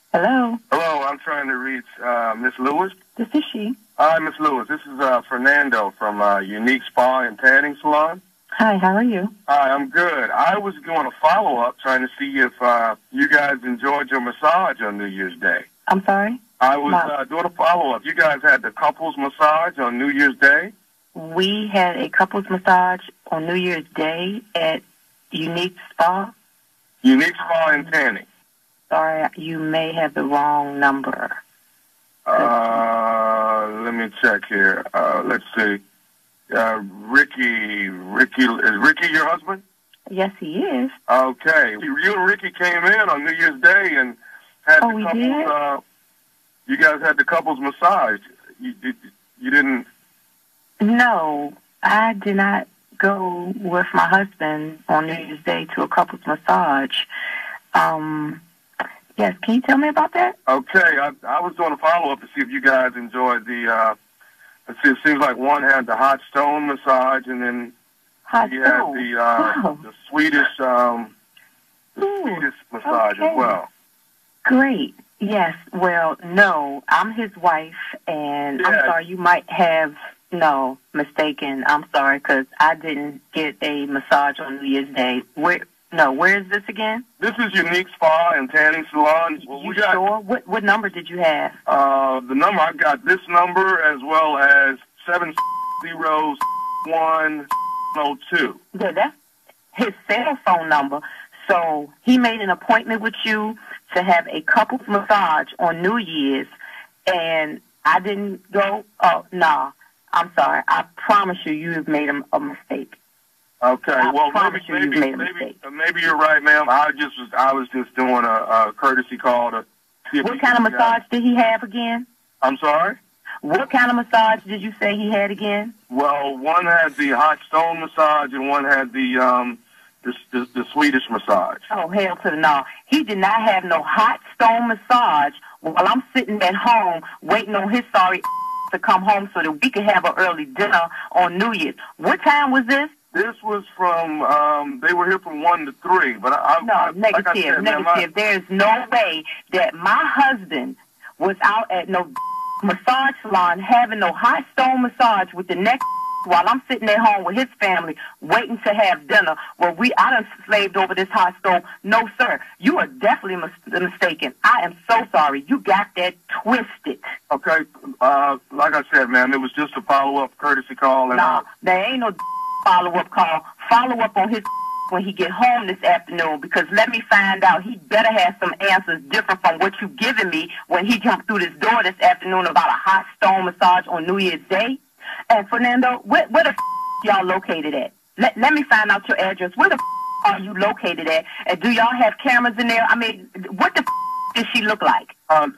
Hello. Hello, I'm trying to reach Miss Lewis. This is she. Hi, Miss Lewis. This is Fernando from Unique Spa and Tanning Salon. Hi, how are you? Hi, I'm good. I was doing a follow-up trying to see if you guys enjoyed your massage on New Year's Day. I'm sorry? I was doing a follow-up. You guys had the couples massage on New Year's Day? We had a couples massage on New Year's Day at Unique Spa. Unique Spa and Tanning. Sorry, you may have the wrong number. Let me check here. Let's see. Ricky, is Ricky your husband? Yes, he is. Okay. You and Ricky came in on New Year's Day and had the we couples, did? You guys had the couples massage. You didn't? No, I did not go with my husband on New Year's Day to a couples massage. Yes, can you tell me about that? Okay, I was doing a follow-up to see if you guys enjoyed the, let's see, it seems like one had the hot stone massage and then you had the Swedish, Swedish massage as well. Great. Yes. Well, no, I'm his wife, and I'm sorry, you might have, mistaken. I'm sorry, because I didn't get a massage on New Year's Day. Where is this again? This is Unique Spa and Tanning Salon. You sure? What number did you have? The number, I've got this number as well as 70102. Yeah, that's his cell phone number. So he made an appointment with you to have a couples massage on New Year's, and I didn't go. Oh, no. I'm sorry. I promise you, you have made a mistake. Okay, well, maybe you're right, ma'am. I was just doing a courtesy call to see if What kind of massage did he have again? I'm sorry? What kind of massage did you say he had again? Well, one had the hot stone massage and one had the Swedish massage. Oh, hell to the no. He did not have no hot stone massage while I'm sitting at home waiting on his sorry to come home so that we could have an early dinner on New Year's. What time was this? This was from, they were here from 1 to 3, but negative. Like I said, negative. There's no way that my husband was out at no massage salon having no hot stone massage with the next while I'm sitting at home with his family waiting to have dinner where I done slaved over this hot stone. No, sir. You are definitely mistaken. I am so sorry. You got that twisted. Okay. Like I said, ma'am, it was just a follow-up courtesy call. No, there ain't no follow-up call. Follow up on his when he get home this afternoon, because let me find out, he better have some answers different from what you giving me when he jumped through this door this afternoon about a hot stone massage on New Year's Day. And Fernando, where the y'all located at? Let me find out your address. Where the are you located at? And do y'all have cameras in there? I mean, what the does she look like? Ma'am,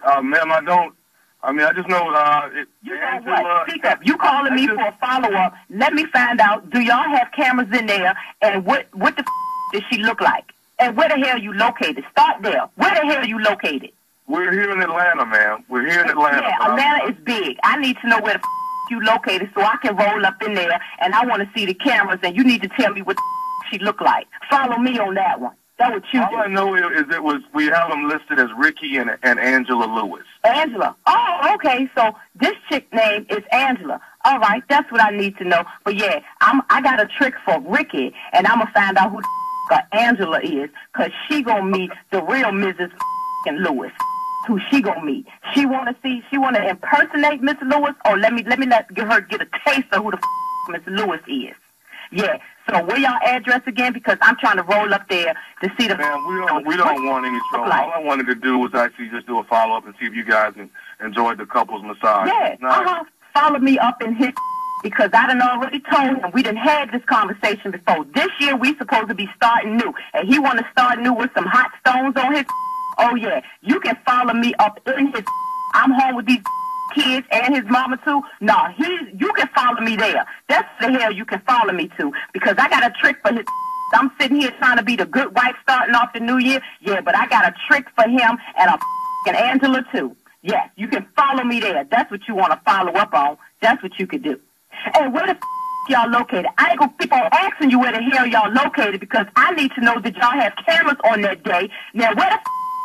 I just know, you know what? Speak up. You calling me for a follow-up. Let me find out, do y'all have cameras in there, and what the does she look like? And where the hell you located? Start there. Where the hell you located? We're here in Atlanta, ma'am. We're here in Atlanta. Yeah, Atlanta is big. I need to know where the you located so I can roll up in there, and I want to see the cameras, and you need to tell me what she look like. Follow me on that one. That's what you do. All I know is we have them listed as Ricky and Angela Lewis. Angela. Oh, okay. So this chick name is Angela. All right, that's what I need to know. But yeah, I got a trick for Ricky, and I'm gonna find out who the Angela is, cause she gonna meet the real Mrs. Lewis. Who she gonna meet? She wanna impersonate Miss Lewis, or let her get a taste of who the Miss Lewis is. Yeah. So where y'all address again? Because I'm trying to roll up there to see the. Man, we don't want any trouble. All I wanted to do was actually just do a follow up and see if you guys enjoyed the couples massage. Yeah. Follow me up in his, because I done already told him we done had this conversation before. This year we supposed to be starting new, and he want to start new with some hot stones on his. Oh yeah, you can follow me up in his. I'm home with these kids and his mama too. No, you can follow me there. That's the hell you can follow me to, because I got a trick for his. I'm sitting here trying to be the good wife starting off the new year. Yeah, but I got a trick for him and Angela too. Yes, you can follow me there. That's what you want to follow up on. That's what you could do. And where the y'all located? I ain't gonna keep on asking you where the hell y'all located, because I need to know that y'all have cameras on that day. Now, where the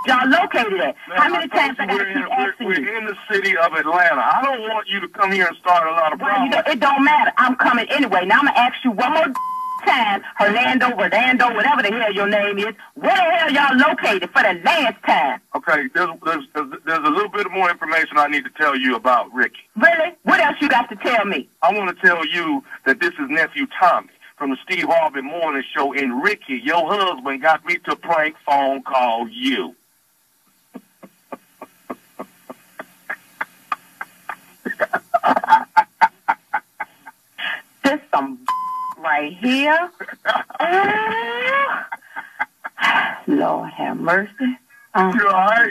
y'all located at? Now, How many times I got to keep asking you? We're in the city of Atlanta. I don't want you to come here and start a lot of problems. Well, it don't matter. I'm coming anyway. Now I'm going to ask you one more time, Orlando, whatever the hell your name is. Where the hell y'all located for the last time? Okay, there's a little bit more information I need to tell you about Ricky. Really? What else you got to tell me? I want to tell you that this is nephew Tommy from the Steve Harvey Morning Show, and Ricky, your husband, got me to prank phone call you. This some right here. Lord have mercy. You all right?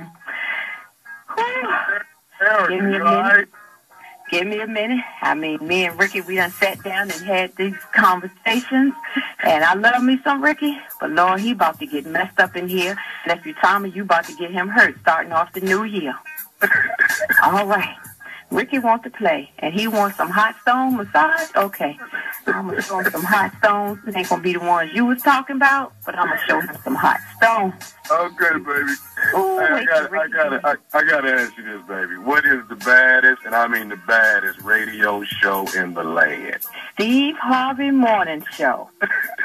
Eric, you all right? Give me a minute. I mean, me and Ricky, we done sat down and had these conversations, and I love me some Ricky, but Lord, he about to get messed up in here. Nephew Tommy, you about to get him hurt starting off the new year. All right. Ricky wants to play, and he wants some hot stone massage? Okay. I'm going to show him some hot stones. It ain't going to be the ones you was talking about, but I'm going to show him some hot stones. Okay, baby. Ooh, hey, I gotta ask you this, baby. What is the baddest, and I mean the baddest, radio show in the land? Steve Harvey Morning Show.